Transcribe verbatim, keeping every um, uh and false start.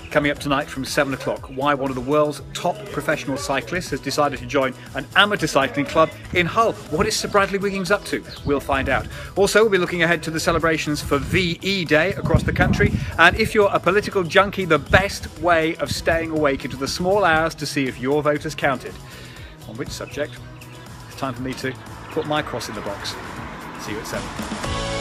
Coming up tonight from seven o'clock, why one of the world's top professional cyclists has decided to join an amateur cycling club in Hull. What is Sir Bradley Wiggins up to? We'll find out. Also, we'll be looking ahead to the celebrations for V E Day across the country. And if you're a political junkie, the best way of staying awake into the small hours to see if your vote has counted. On which subject, it's time for me to put my cross in the box. See you at seven.